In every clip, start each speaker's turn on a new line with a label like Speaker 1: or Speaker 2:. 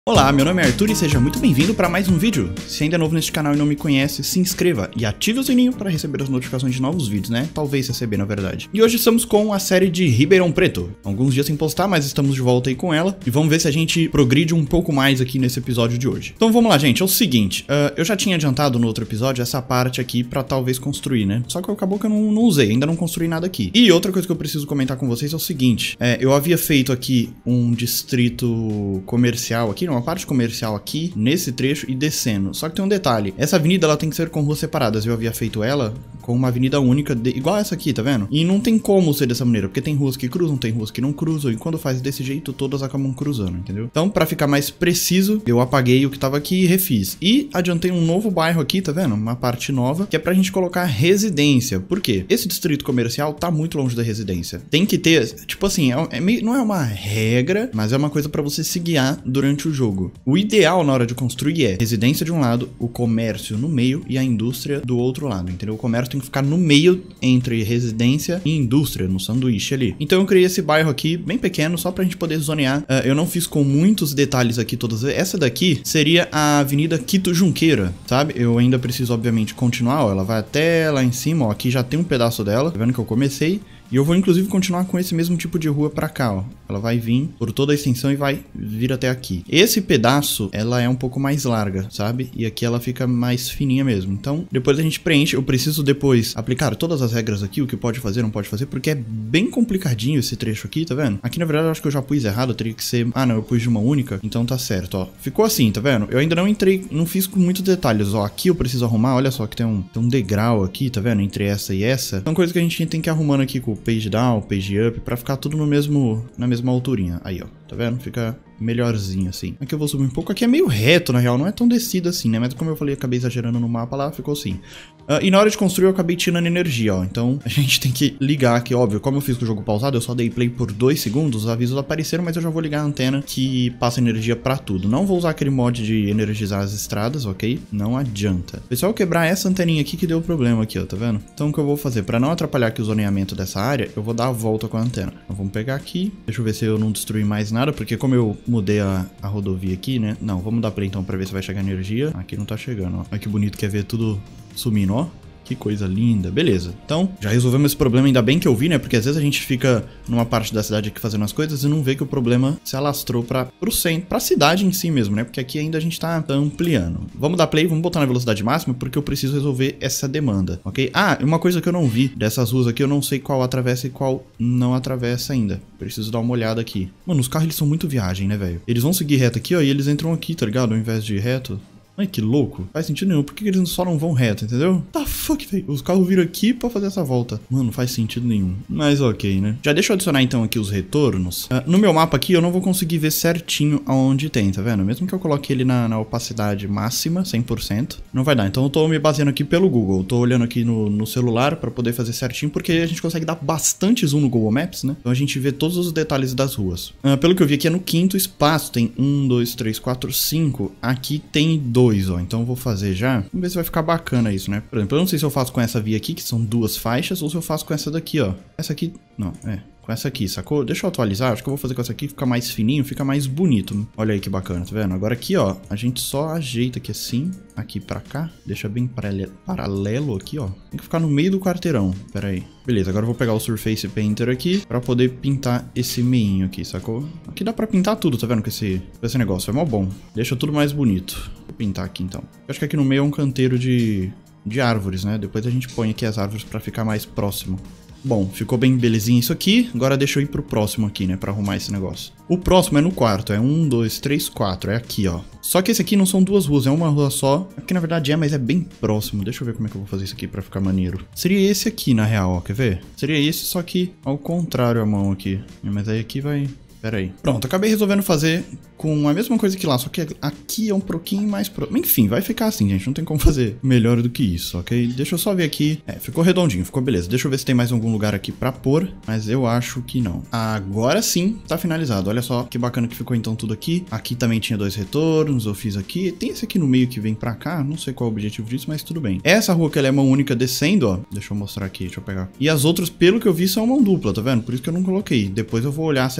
Speaker 1: Olá, meu nome é Arthur e seja muito bem-vindo para mais um vídeo. Se ainda é novo neste canal e não me conhece, se inscreva e ative o sininho para receber as notificações de novos vídeos, né? Talvez receber, na verdade. E hoje estamos com a série de Ribeirão Preto. Alguns dias sem postar, mas estamos de volta aí com ela. E vamos ver se a gente progride um pouco mais aqui nesse episódio de hoje. Então vamos lá, gente. É o seguinte, eu já tinha adiantado no outro episódio essa parte aqui para talvez construir, né? Só que acabou que eu não usei, ainda não construí nada aqui. E outra coisa que eu preciso comentar com vocês é o seguinte. Eu havia feito aqui um distrito comercial aqui, uma parte comercial aqui, nesse trecho e descendo. Só que tem um detalhe, essa avenida ela tem que ser com ruas separadas. Eu havia feito ela com uma avenida única, igual essa aqui, tá vendo? E não tem como ser dessa maneira, porque tem ruas que cruzam, tem ruas que não cruzam, e quando faz desse jeito, todas acabam cruzando, entendeu? Então, pra ficar mais preciso, eu apaguei o que tava aqui e refiz. E adiantei um novo bairro aqui, tá vendo? Uma parte nova, que é pra gente colocar residência. Por quê? Esse distrito comercial tá muito longe da residência. Tem que ter, tipo assim, não é uma regra, mas é uma coisa pra você se guiar durante o jogo. O ideal na hora de construir é residência de um lado, o comércio no meio e a indústria do outro lado, entendeu? O comércio tem que ficar no meio entre residência e indústria, no sanduíche ali. Então eu criei esse bairro aqui, bem pequeno, só pra gente poder zonear. Eu não fiz com muitos detalhes aqui todas. Essa daqui seria a Avenida Quito Junqueira, sabe? Eu ainda preciso, obviamente, continuar, ó. Ela vai até lá em cima, ó. Aqui já tem um pedaço dela, tá vendo que eu comecei? E eu vou inclusive continuar com esse mesmo tipo de rua pra cá, ó. Ela vai vir por toda a extensão e vai vir até aqui. Esse pedaço, ela é um pouco mais larga, sabe? E aqui ela fica mais fininha mesmo. Então, depois a gente preenche. Eu preciso depois aplicar todas as regras aqui, o que pode fazer, não pode fazer, porque é bem complicadinho esse trecho aqui, tá vendo? Aqui, na verdade, eu acho que eu já pus errado, eu teria que ser... Ah, não, eu pus de uma única, então tá certo, ó. Ficou assim, tá vendo? Eu ainda não entrei, não fiz com muitos detalhes, ó. Aqui eu preciso arrumar, olha só que tem um degrau aqui, tá vendo? Entre essa e essa. São coisas que a gente tem que ir arrumando aqui com o page down, page up, pra ficar tudo na mesma alturinha. Aí, ó, tá vendo? Fica melhorzinho assim. Aqui eu vou subir um pouco. Aqui é meio reto, na real, não é tão descido assim, né? Mas como eu falei, acabei exagerando no mapa lá, ficou assim. E na hora de construir eu acabei tirando energia, ó. Então a gente tem que ligar aqui, óbvio. Como eu fiz com o jogo pausado, eu só dei play por 2 segundos, os avisos apareceram, mas eu já vou ligar a antena que passa energia pra tudo. Não vou usar aquele mod de energizar as estradas, ok? Não adianta. Pessoal, quebrar essa anteninha aqui que deu problema aqui, ó, tá vendo? Então o que eu vou fazer? Pra não atrapalhar aqui o zoneamento dessa área, eu vou dar a volta com a antena. Então vamos pegar aqui. Deixa eu ver se eu não destruir mais nada, porque como eu mudei a rodovia aqui, né? Não, vamos dar play então pra ver se vai chegar energia. Aqui não tá chegando, ó. Olha que bonito que é ver tudo sumindo, ó. Que coisa linda. Beleza. Então, já resolvemos esse problema. Ainda bem que eu vi, né? Porque às vezes a gente fica numa parte da cidade aqui fazendo as coisas e não vê que o problema se alastrou pro centro, pra cidade em si mesmo, né? Porque aqui ainda a gente tá ampliando. Vamos dar play, vamos botar na velocidade máxima, porque eu preciso resolver essa demanda, ok? Ah, uma coisa que eu não vi dessas ruas aqui, eu não sei qual atravessa e qual não atravessa ainda. Preciso dar uma olhada aqui. Mano, os carros, eles são muito viagem, né, velho? Eles vão seguir reto aqui, ó, e eles entram aqui, tá ligado? Ao invés de ir reto. Ai, que louco. Faz sentido nenhum. Por que eles só não vão reto, entendeu? Tá fuck, velho. Os carros viram aqui pra fazer essa volta. Mano, não faz sentido nenhum. Mas ok, né? Já deixa eu adicionar então aqui os retornos. No meu mapa aqui eu não vou conseguir ver certinho aonde tem, tá vendo? Mesmo que eu coloque ele na opacidade máxima, 100%, não vai dar. Então eu tô me baseando aqui pelo Google. Eu tô olhando aqui no celular pra poder fazer certinho, porque a gente consegue dar bastante zoom no Google Maps, né? Então a gente vê todos os detalhes das ruas. Pelo que eu vi aqui é no 5º espaço. Tem 1, 2, 3, 4, 5. Aqui tem 2. Ó, então eu vou fazer já. Vamos ver se vai ficar bacana isso, né? Por exemplo, eu não sei se eu faço com essa via aqui, que são 2 faixas, ou se eu faço com essa daqui, ó. Essa aqui, não, com essa aqui, sacou? Deixa eu atualizar, acho que eu vou fazer com essa aqui, fica mais fininho, fica mais bonito. Olha aí que bacana, tá vendo? Agora aqui, ó, a gente só ajeita aqui assim, aqui pra cá, deixa bem paralelo aqui, ó. Tem que ficar no meio do quarteirão, pera aí. Beleza, agora eu vou pegar o Surface Painter aqui pra poder pintar esse meinho aqui, sacou? Aqui dá pra pintar tudo, tá vendo? Com esse negócio, é mó bom. Deixa tudo mais bonito. Vou pintar aqui, então. Eu acho que aqui no meio é um canteiro de árvores, né? Depois a gente põe aqui as árvores pra ficar mais próximo. Bom, ficou bem belezinha isso aqui. Agora deixa eu ir pro próximo aqui, né? Pra arrumar esse negócio. O próximo é no quarto. É 1, 2, 3, 4. É aqui, ó. Só que esse aqui não são 2 ruas. É uma rua só. Aqui na verdade é, mas é bem próximo. Deixa eu ver como é que eu vou fazer isso aqui pra ficar maneiro. Seria esse aqui, na real, ó. Quer ver? Seria esse, só que ao contrário a mão aqui. Mas aí aqui vai... Pera aí. Pronto, acabei resolvendo fazer com a mesma coisa que lá, só que aqui é um pouquinho mais próximo. Enfim, vai ficar assim, gente. Não tem como fazer melhor do que isso, ok? Deixa eu só ver aqui. Ficou redondinho, ficou beleza. Deixa eu ver se tem mais algum lugar aqui pra pôr, mas eu acho que não. Agora sim, tá finalizado. Olha só que bacana que ficou então tudo aqui. Aqui também tinha 2 retornos, eu fiz aqui. Tem esse aqui no meio que vem pra cá, não sei qual é o objetivo disso, mas tudo bem. Essa rua que ela é mão única descendo, ó. Deixa eu mostrar aqui, deixa eu pegar. E as outras, pelo que eu vi, são mão dupla, tá vendo? Por isso que eu não coloquei. Depois eu vou olhar certinho rua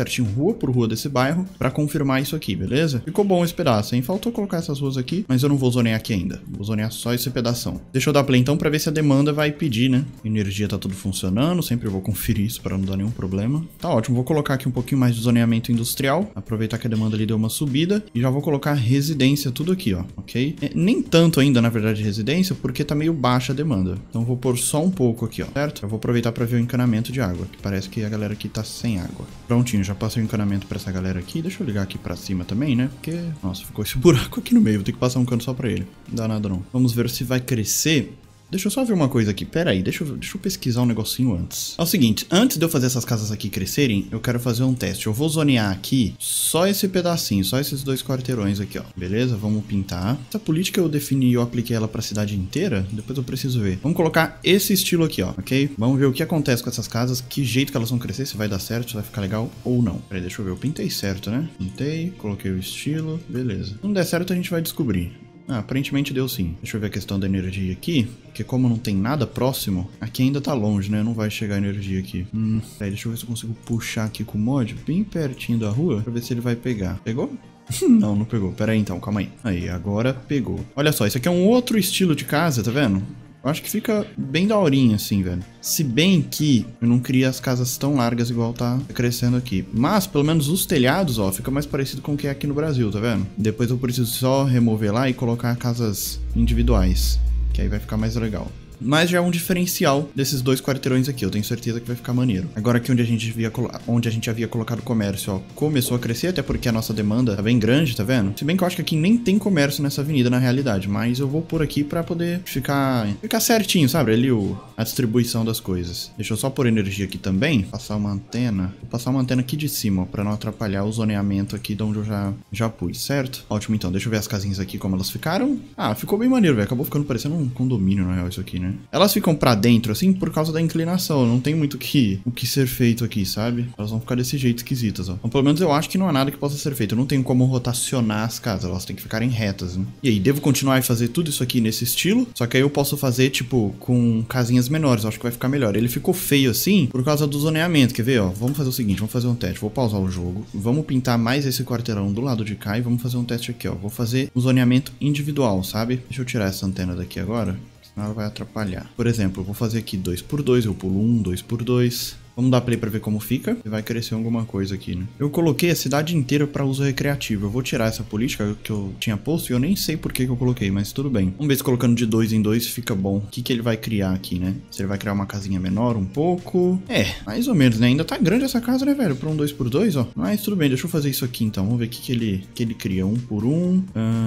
Speaker 1: rua por rua desse bairro pra confirmar isso aqui, beleza? Ficou bom esse pedaço, hein? Faltou colocar essas ruas aqui, mas eu não vou zonear aqui ainda. Vou zonear só esse pedação. Deixa eu dar play então pra ver se a demanda vai pedir, né? Energia tá tudo funcionando, sempre vou conferir isso pra não dar nenhum problema. Tá ótimo, vou colocar aqui um pouquinho mais de zoneamento industrial, aproveitar que a demanda ali deu uma subida e já vou colocar residência tudo aqui, ó, ok? Nem tanto ainda, na verdade, residência, porque tá meio baixa a demanda. Então vou pôr só um pouco aqui, ó, certo? Eu vou aproveitar pra ver o encanamento de água, que parece que a galera aqui tá sem água. Prontinho, já passei o encanamento pra essa galera aqui. Deixa eu ligar aqui pra cima também, né? Porque, nossa, ficou esse buraco aqui no meio. Vou ter que passar um cano só pra ele. Não dá nada não. Vamos ver se vai crescer. Deixa eu só ver uma coisa aqui, pera aí, deixa eu pesquisar um negocinho antes. É o seguinte, antes de eu fazer essas casas aqui crescerem, eu quero fazer um teste. Eu vou zonear aqui só esse pedacinho, só esses 2 quarteirões aqui, ó. Beleza? Vamos pintar. Essa política eu defini e eu apliquei ela pra cidade inteira, depois eu preciso ver. Vamos colocar esse estilo aqui, ó, ok? Vamos ver o que acontece com essas casas, que jeito que elas vão crescer, se vai dar certo, se vai ficar legal ou não. Pera aí, deixa eu ver, eu pintei certo, né? Pintei, coloquei o estilo, beleza. Se não der certo, a gente vai descobrir. Ah, aparentemente deu sim. Deixa eu ver a questão da energia aqui, porque como não tem nada próximo, aqui ainda tá longe, né? Não vai chegar energia aqui. Peraí, deixa eu ver se eu consigo puxar aqui com o mod, bem pertinho da rua, pra ver se ele vai pegar. Pegou? Não, não pegou. Pera aí então, calma aí. Aí, agora pegou. Olha só, isso aqui é um outro estilo de casa, tá vendo? Eu acho que fica bem daorinha assim, velho. Se bem que eu não queria as casas tão largas igual tá crescendo aqui. Mas, pelo menos os telhados, ó, fica mais parecido com o que é aqui no Brasil, tá vendo? Depois eu preciso só remover lá e colocar casas individuais, que aí vai ficar mais legal. Mas já é um diferencial desses 2 quarteirões aqui. Eu tenho certeza que vai ficar maneiro. Agora aqui onde a gente havia colocado comércio, ó, começou a crescer, até porque a nossa demanda tá bem grande, tá vendo? Se bem que eu acho que aqui nem tem comércio nessa avenida na realidade, mas eu vou pôr aqui pra poder ficar certinho, sabe? Ali a distribuição das coisas. Deixa eu só pôr energia aqui também. Passar uma antena. Vou passar uma antena aqui de cima, ó, pra não atrapalhar o zoneamento aqui de onde eu já pus, certo? Ótimo, então. Deixa eu ver as casinhas aqui como elas ficaram. Ah, ficou bem maneiro, velho. Acabou ficando parecendo um condomínio, na real, isso aqui, né? Elas ficam pra dentro, assim, por causa da inclinação. Não tem muito o que ser feito aqui, sabe? Elas vão ficar desse jeito esquisitas, ó. Então, pelo menos eu acho que não há nada que possa ser feito. Eu não tenho como rotacionar as casas. Elas têm que ficarem retas, né? E aí, devo continuar a fazer tudo isso aqui nesse estilo. Só que aí eu posso fazer, tipo, com casinhas menores. Eu acho que vai ficar melhor. Ele ficou feio assim por causa do zoneamento. Quer ver, ó? Vamos fazer o seguinte, vamos fazer um teste. Vou pausar o jogo. Vamos pintar mais esse quarteirão do lado de cá e vamos fazer um teste aqui, ó. Vou fazer um zoneamento individual, sabe? Deixa eu tirar essa antena daqui agora. Senão ela vai atrapalhar. Por exemplo, eu vou fazer aqui 2x2, eu pulo 1, 2x2. Vamos dar play pra ver como fica. E vai crescer alguma coisa aqui, né? Eu coloquei a cidade inteira pra uso recreativo. Eu vou tirar essa política que eu tinha posto e eu nem sei por que eu coloquei, mas tudo bem. Vamos ver se colocando de 2 em 2 fica bom. O que ele vai criar aqui, né? Se ele vai criar uma casinha menor um pouco. É, mais ou menos, né? Ainda tá grande essa casa, né, velho? Pra um 2x2, ó. Mas tudo bem, deixa eu fazer isso aqui então. Vamos ver o que ele cria. 1x1.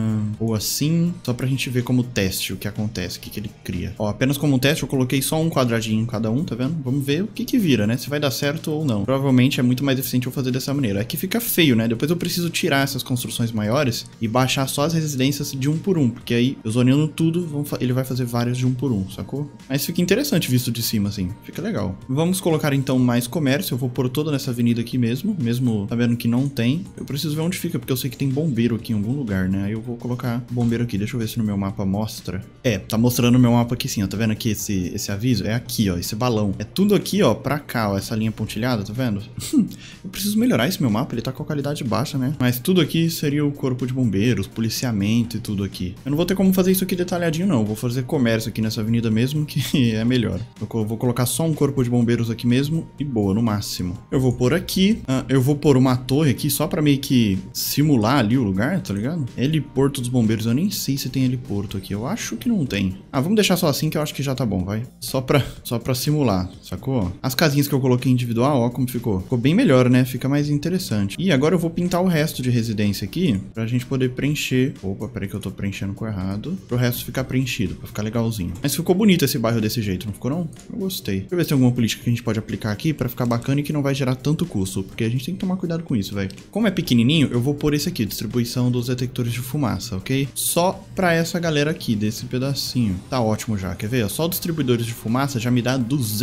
Speaker 1: Ou assim. Só pra gente ver como teste o que acontece, o que ele cria. Ó, apenas como teste eu coloquei só um quadradinho em cada um, tá vendo? Vamos ver o que vira, né? Se vai dar certo ou não. Provavelmente é muito mais eficiente eu fazer dessa maneira. Aqui fica feio, né? Depois eu preciso tirar essas construções maiores e baixar só as residências de 1x1, porque aí eu zoneando tudo, ele vai fazer várias de 1x1, sacou? Mas fica interessante visto de cima, assim. Fica legal. Vamos colocar então mais comércio. Eu vou pôr toda nessa avenida aqui mesmo sabendo que não tem. Eu preciso ver onde fica, porque eu sei que tem bombeiro aqui em algum lugar, né? Aí eu vou colocar bombeiro aqui. Deixa eu ver se no meu mapa mostra. É, tá mostrando no meu mapa aqui sim, ó. Tá vendo aqui esse aviso? É aqui, ó, esse balão. É tudo aqui, ó, pra cá, ó, essa linha pontilhada, tá vendo? Eu preciso melhorar esse meu mapa, ele tá com a qualidade baixa, né? Mas tudo aqui seria o corpo de bombeiros, policiamento e tudo aqui. Eu não vou ter como fazer isso aqui detalhadinho, não. Eu vou fazer comércio aqui nessa avenida mesmo, que é melhor. Eu vou colocar só um corpo de bombeiros aqui mesmo e boa, no máximo. Eu vou pôr aqui, eu vou pôr uma torre aqui só pra meio que simular ali o lugar, tá ligado? Heliporto dos bombeiros, eu nem sei se tem heliporto aqui. Eu acho que não tem. Ah, vamos deixar só assim que eu acho que já tá bom, vai. Só pra simular, sacou? As casinhas que eu coloquei individual, ó como ficou. Ficou bem melhor, né? Fica mais interessante. E agora eu vou pintar o resto de residência aqui pra gente poder preencher. Opa, peraí que eu tô preenchendo com o errado. Pro resto ficar preenchido, pra ficar legalzinho. Mas ficou bonito esse bairro desse jeito, não ficou não? Eu gostei. Deixa eu ver se tem alguma política que a gente pode aplicar aqui pra ficar bacana e que não vai gerar tanto custo, porque a gente tem que tomar cuidado com isso, velho. Como é pequenininho, eu vou pôr esse aqui, distribuição dos detectores de fumaça, ok? Só pra essa galera aqui, desse pedacinho. Tá ótimo já, quer ver? Só distribuidores de fumaça já me dá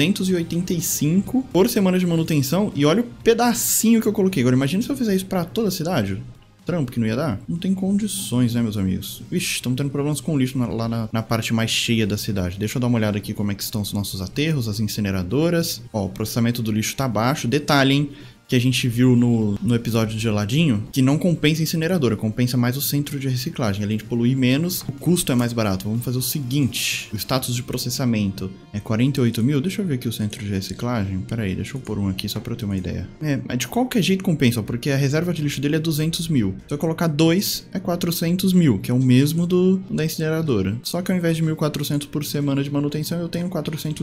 Speaker 1: 285 por semana de manutenção e olha o pedacinho que eu coloquei. Agora imagina se eu fizer isso pra toda a cidade. Trampo que não ia dar? Não tem condições, né, meus amigos? Vixe, estamos tendo problemas com lixo lá na parte mais cheia da cidade. Deixa eu dar uma olhada aqui como é que estão os nossos aterros, as incineradoras. Ó, o processamento do lixo tá baixo. Detalhe, hein? que a gente viu no episódio de geladinho, que não compensa incineradora, compensa mais o centro de reciclagem. Além de poluir menos, o custo é mais barato. Vamos fazer o seguinte, o status de processamento é 48 mil. Deixa eu ver aqui o centro de reciclagem. Pera aí, deixa eu pôr um aqui só pra eu ter uma ideia. Mas de qualquer jeito compensa, porque a reserva de lixo dele é 200 mil. Se eu colocar 2, é 400 mil, que é o mesmo da incineradora. Só que ao invés de 1.400 por semana de manutenção, eu tenho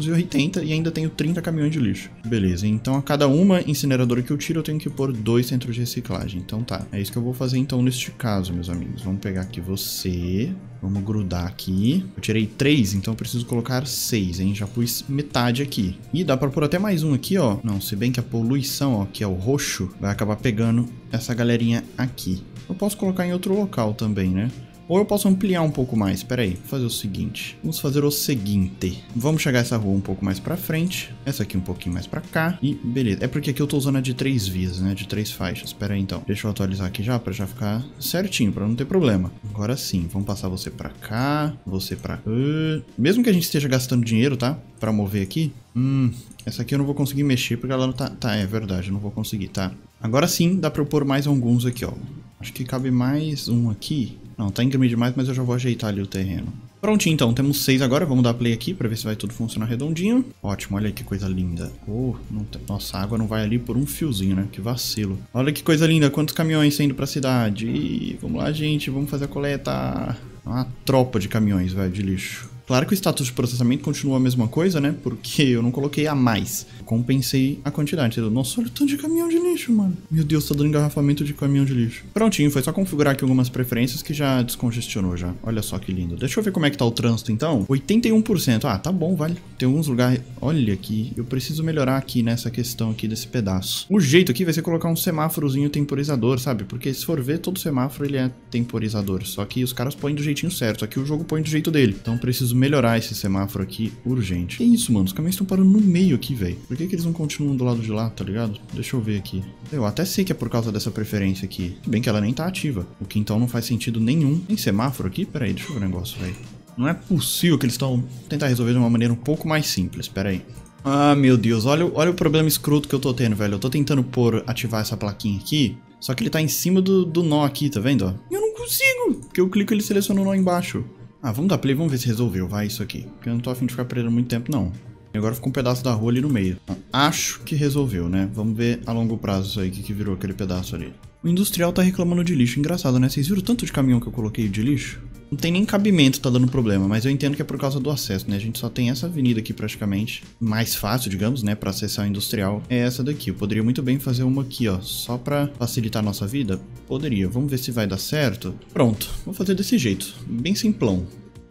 Speaker 1: 480 e ainda tenho 30 caminhões de lixo. Beleza, então a cada uma incineradora que eu tiro, eu tenho que pôr 2 centros de reciclagem. Então tá, é isso que eu vou fazer então neste caso, meus amigos. Vamos pegar aqui você, vamos grudar aqui. Eu tirei 3, então eu preciso colocar 6, hein? Já pus metade aqui. E dá pra pôr até mais um aqui, ó. Não, se bem que a poluição, ó, que é o roxo, vai acabar pegando essa galerinha aqui. Eu posso colocar em outro local também, né? Ou eu posso ampliar um pouco mais. Pera aí, vou fazer o seguinte. Vamos fazer o seguinte. Vamos chegar essa rua um pouco mais pra frente. Essa aqui um pouquinho mais pra cá. E beleza. É porque aqui eu tô usando a de 3 vias, né? De 3 faixas. Pera aí então. Deixa eu atualizar aqui já pra já ficar certinho, pra não ter problema. Agora sim, vamos passar você pra cá. Você pra cá. Mesmo que a gente esteja gastando dinheiro, tá? Pra mover aqui. Essa aqui eu não vou conseguir mexer porque ela não tá... Tá, é verdade, eu não vou conseguir, tá? Agora sim, dá pra eu pôr mais alguns aqui, ó. Acho que cabe mais um aqui. Não, tá íngreme demais, mas eu já vou ajeitar ali o terreno. Prontinho, então. Temos 6 agora. Vamos dar play aqui pra ver se vai tudo funcionar redondinho. Ótimo, olha aí que coisa linda. Nossa, a água não vai ali por um fiozinho, né? Que vacilo. Olha que coisa linda. Quantos caminhões saindo pra cidade. E vamos lá, gente. Vamos fazer a coleta. Uma tropa de caminhões, velho, de lixo. Claro que o status de processamento continua a mesma coisa, né? Porque eu não coloquei a mais. Compensei a quantidade, entendeu? Nossa, olha o tanto de caminhão de lixo, mano. Meu Deus, tá dando engarrafamento de caminhão de lixo. Prontinho, foi só configurar aqui algumas preferências que já descongestionou já. Olha só que lindo. Deixa eu ver como é que tá o trânsito, então. 81%. Ah, tá bom, vale. Tem alguns lugares... Olha aqui, eu preciso melhorar aqui nessa questão aqui desse pedaço. O jeito aqui vai ser colocar um semáforozinho temporizador, sabe? Porque se for ver, todo semáforo ele é temporizador. Só que os caras põem do jeitinho certo. Aqui o jogo põe do jeito dele. Então eu preciso melhorar esse semáforo aqui urgente. Que isso, mano? Os caminhões estão parando no meio aqui, velho. Por que eles não continuam do lado de lá, tá ligado? Deixa eu ver aqui. Eu até sei que é por causa dessa preferência aqui. Se bem que ela nem tá ativa. O que então não faz sentido nenhum. Tem semáforo aqui? Pera aí, deixa eu ver o negócio, velho. Não é possível que eles estão tentar resolver de uma maneira um pouco mais simples. Pera aí. Ah, meu Deus. Olha o problema escroto que eu tô tendo, velho. Eu tô tentando ativar essa plaquinha aqui. Só que ele tá em cima do nó aqui, tá vendo, ó? Eu não consigo. Porque eu clico e ele seleciona o nó embaixo. Ah, vamos dar play, vamos ver se resolveu, vai, isso aqui. Porque eu não tô a fim de ficar perdendo muito tempo, não. E agora ficou um pedaço da rua ali no meio. Bom, acho que resolveu, né? Vamos ver a longo prazo isso aí, que virou aquele pedaço ali. O industrial tá reclamando de lixo. Engraçado, né? Vocês viram o tanto de caminhão que eu coloquei de lixo? Não tem nem cabimento, tá dando problema, mas eu entendo que é por causa do acesso, né? A gente só tem essa avenida aqui praticamente. Mais fácil, digamos, né? Pra acessar o industrial é essa daqui. Eu poderia muito bem fazer uma aqui, ó. Só pra facilitar a nossa vida? Poderia. Vamos ver se vai dar certo. Pronto. Vou fazer desse jeito. Bem simplão.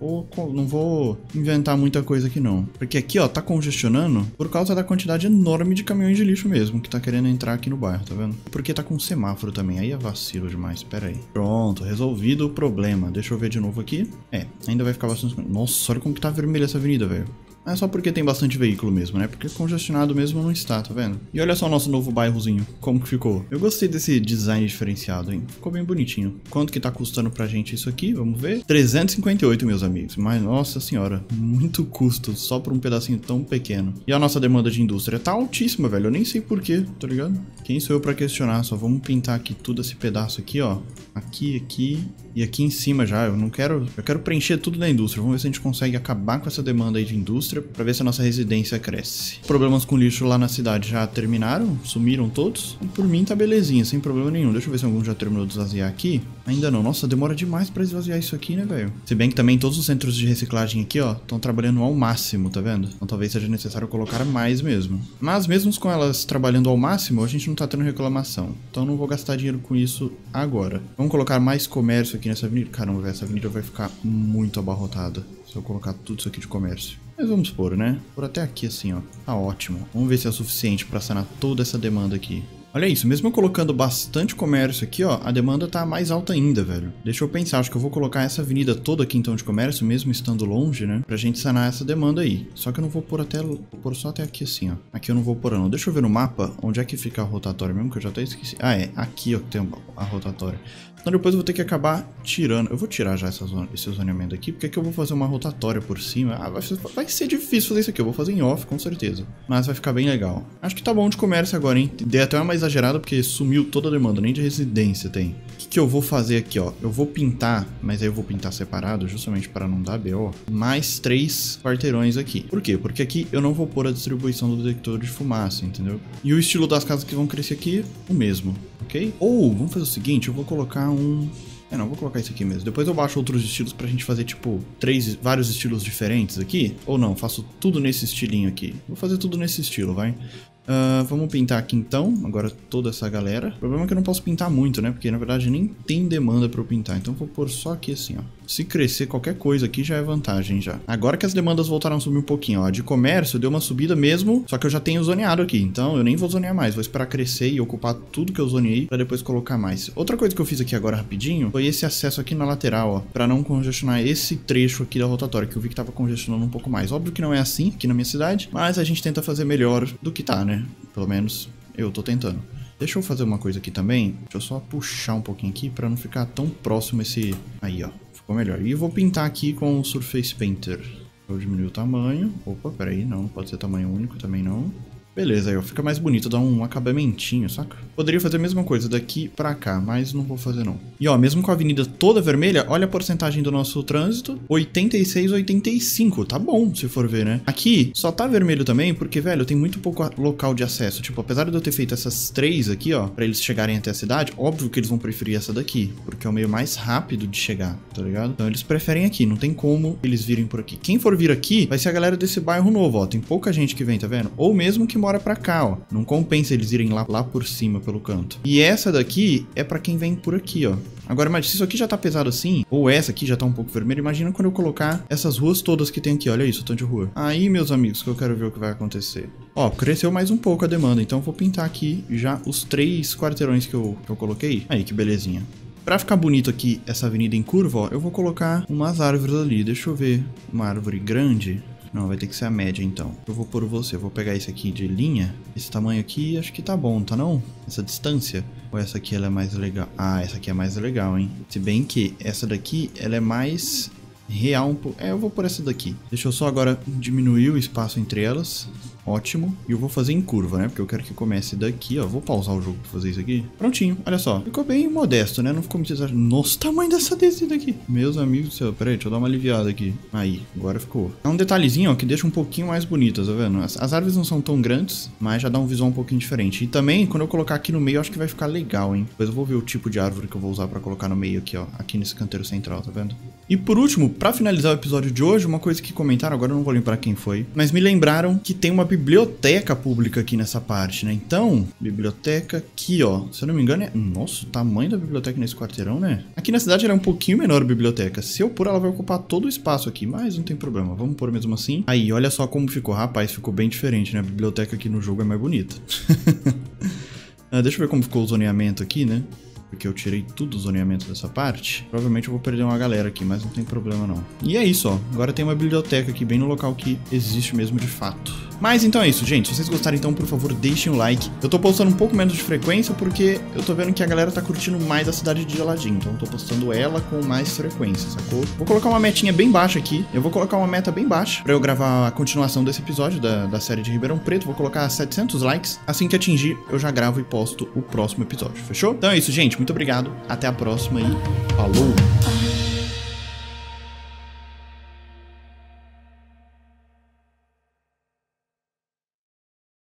Speaker 1: Não vou inventar muita coisa aqui não. Porque aqui, ó, tá congestionando por causa da quantidade enorme de caminhões de lixo mesmo que tá querendo entrar aqui no bairro, tá vendo? Porque tá com um semáforo também, aí é vacilo demais, pera aí. Pronto, resolvido o problema. Deixa eu ver de novo aqui. Ainda vai ficar bastante... Nossa, olha como que tá vermelha essa avenida, velho. É só porque tem bastante veículo mesmo, né? Porque congestionado mesmo não está, tá vendo? E olha só o nosso novo bairrozinho, como que ficou. Eu gostei desse design diferenciado, hein? Ficou bem bonitinho. Quanto que tá custando pra gente isso aqui? Vamos ver. 358, meus amigos. Mas, nossa senhora, muito custo só por um pedacinho tão pequeno. E a nossa demanda de indústria tá altíssima, velho. Eu nem sei porquê, tá ligado? Quem sou eu pra questionar? Só vamos pintar aqui tudo esse pedaço aqui, ó. Aqui e aqui em cima já. Eu quero preencher tudo da indústria. Vamos ver se a gente consegue acabar com essa demanda aí de indústria pra ver se a nossa residência cresce. Problemas com lixo lá na cidade já terminaram? Sumiram todos? E por mim tá belezinha, sem problema nenhum. Deixa eu ver se algum já terminou de esvaziar aqui. Ainda não. Nossa, demora demais pra esvaziar isso aqui, né, velho? Se bem que também todos os centros de reciclagem aqui, ó, estão trabalhando ao máximo, tá vendo? Então talvez seja necessário colocar mais mesmo. Mas mesmo com elas trabalhando ao máximo, a gente não tá tendo reclamação. Então não vou gastar dinheiro com isso agora. Vamos colocar mais comércio aqui nessa avenida. Caramba, velho, essa avenida vai ficar muito abarrotada se eu colocar tudo isso aqui de comércio. Mas vamos pôr, né? Por até aqui assim, ó. Tá ótimo. Vamos ver se é o suficiente pra sanar toda essa demanda aqui. Olha isso, mesmo eu colocando bastante comércio aqui, ó, a demanda tá mais alta ainda, velho. Deixa eu pensar, acho que eu vou colocar essa avenida toda aqui então de comércio, mesmo estando longe, né? Pra gente sanar essa demanda aí. Só que eu não vou pôr vou pôr só até aqui assim, ó. Aqui eu não vou pôr não. Deixa eu ver no mapa onde é que fica a rotatória mesmo, que eu já até esqueci. Ah, é. Aqui, ó, que tem a rotatória. Então depois eu vou ter que acabar tirando. Eu vou tirar já esse zoneamento aqui, porque aqui eu vou fazer uma rotatória por cima. Ah, vai ser difícil fazer isso aqui. Eu vou fazer em off, com certeza. Mas vai ficar bem legal. Acho que tá bom de comércio agora, hein? Dei até uma mais exagerada, porque sumiu toda a demanda. Nem de residência tem. O que eu vou fazer aqui, ó? Eu vou pintar, mas aí eu vou pintar separado, justamente para não dar BO, mais 3 quarteirões aqui. Por quê? Porque aqui eu não vou pôr a distribuição do detector de fumaça, entendeu? E o estilo das casas que vão crescer aqui, o mesmo, ok? Ou, vamos fazer o seguinte, eu vou colocar um... não, vou colocar isso aqui mesmo. Depois eu baixo outros estilos pra gente fazer, tipo, vários estilos diferentes aqui. Ou não, faço tudo nesse estilinho aqui. Vou fazer tudo nesse estilo, vai. Vamos pintar aqui então, agora toda essa galera. O problema é que eu não posso pintar muito, né? Porque na verdade nem tem demanda pra eu pintar. Então vou pôr só aqui assim, ó. Se crescer qualquer coisa aqui já é vantagem já. Agora que as demandas voltaram a subir um pouquinho, ó. A de comércio deu uma subida mesmo, só que eu já tenho zoneado aqui. Então eu nem vou zonear mais. Vou esperar crescer e ocupar tudo que eu zoneei pra depois colocar mais. Outra coisa que eu fiz aqui agora rapidinho foi esse acesso aqui na lateral, ó. Pra não congestionar esse trecho aqui da rotatória, que eu vi que tava congestionando um pouco mais. Óbvio que não é assim aqui na minha cidade, mas a gente tenta fazer melhor do que tá, né? Pelo menos eu tô tentando. Deixa eu fazer uma coisa aqui também. Deixa eu só puxar um pouquinho aqui pra não ficar tão próximo esse... Aí, ó. Ficou melhor. E eu vou pintar aqui com o Surface Painter. Vou diminuir o tamanho. Opa, peraí. Não pode ser tamanho único também não. Beleza, aí ó, fica mais bonito, dá um acabamentinho, saca? Poderia fazer a mesma coisa daqui pra cá, mas não vou fazer não. E ó, mesmo com a avenida toda vermelha, olha a porcentagem do nosso trânsito, 86, 85, tá bom, se for ver, né? Aqui só tá vermelho também porque, velho, tem muito pouco local de acesso. Tipo, apesar de eu ter feito essas 3 aqui, ó, pra eles chegarem até a cidade, óbvio que eles vão preferir essa daqui, porque é o meio mais rápido de chegar, tá ligado? Então eles preferem aqui, não tem como eles virem por aqui. Quem for vir aqui vai ser a galera desse bairro novo, ó, tem pouca gente que vem, tá vendo? Ou mesmo que mora pra cá, ó. Não compensa eles irem lá por cima, pelo canto. E essa daqui é pra quem vem por aqui, ó. Agora, mas se isso aqui já tá pesado assim, ou essa aqui já tá um pouco vermelha, imagina quando eu colocar essas ruas todas que tem aqui. Olha isso, o tanto de rua. Aí, meus amigos, que eu quero ver o que vai acontecer. Ó, cresceu mais um pouco a demanda, então eu vou pintar aqui já os 3 quarteirões que eu coloquei. Aí, que belezinha. Pra ficar bonito aqui, essa avenida em curva, ó, eu vou colocar umas árvores ali. Deixa eu ver. Uma árvore grande... Não, vai ter que ser a média, então. Eu vou pôr você. Eu vou pegar esse aqui de linha. Esse tamanho aqui, acho que tá bom, tá não? Essa distância. Ou essa aqui, ela é mais legal? Ah, essa aqui é mais legal, hein? Se bem que essa daqui, ela é mais real um pouco. Eu vou pôr essa daqui. Deixa eu só agora diminuir o espaço entre elas. Ótimo. E eu vou fazer em curva, né? Porque eu quero que comece daqui, ó. Vou pausar o jogo pra fazer isso aqui. Prontinho. Olha só. Ficou bem modesto, né? Não ficou muito exagerado. Nossa, o tamanho dessa descida aqui. Meus amigos do céu. Pera aí, deixa eu dar uma aliviada aqui. Aí, agora ficou. É um detalhezinho, ó, que deixa um pouquinho mais bonita, tá vendo? As árvores não são tão grandes, mas já dá um visual um pouquinho diferente. E também, quando eu colocar aqui no meio, eu acho que vai ficar legal, hein? Depois eu vou ver o tipo de árvore que eu vou usar pra colocar no meio aqui, ó. Aqui nesse canteiro central, tá vendo? E por último, pra finalizar o episódio de hoje, uma coisa que comentaram, agora eu não vou lembrar quem foi, mas me lembraram que tem uma biblioteca pública aqui nessa parte, né? Então, biblioteca aqui, ó. Se eu não me engano, Nossa, o tamanho da biblioteca nesse quarteirão, né? Aqui na cidade ela é um pouquinho menor a biblioteca. Se eu pôr, ela vai ocupar todo o espaço aqui, mas não tem problema. Vamos pôr mesmo assim. Aí, olha só como ficou. Rapaz, ficou bem diferente, né? A biblioteca aqui no jogo é mais bonita. Deixa eu ver como ficou o zoneamento aqui, né? Porque eu tirei tudo o zoneamento dessa parte. Provavelmente eu vou perder uma galera aqui, mas não tem problema não. E é isso, ó. Agora tem uma biblioteca aqui bem no local que existe mesmo de fato. Mas então é isso, gente. Se vocês gostarem, então, por favor, deixem o like. Eu tô postando um pouco menos de frequência porque eu tô vendo que a galera tá curtindo mais a cidade de Geladinho. Então eu tô postando ela com mais frequência, sacou? Vou colocar uma metinha bem baixa aqui. Eu vou colocar uma meta bem baixa pra eu gravar a continuação desse episódio da série de Ribeirão Preto. Vou colocar 700 likes. Assim que atingir, eu já gravo e posto o próximo episódio. Fechou? Então é isso, gente. Muito obrigado. Até a próxima e falou!